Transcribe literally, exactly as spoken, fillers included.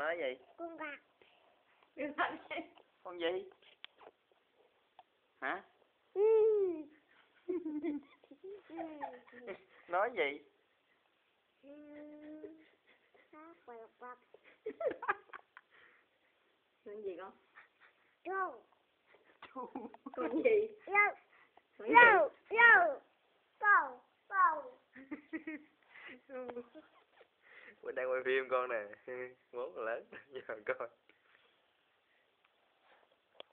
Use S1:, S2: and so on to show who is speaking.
S1: nói gì?
S2: Con gà.
S1: Con gì? Hả? Nói gì?
S3: Con gì con?
S2: Trâu.
S3: Con gì?
S2: Trâu.
S3: Con
S2: Trâu. Trâu. Trâu. Trâu.
S1: Mình đang quay phim con nè. Muốn lớn giờ coi.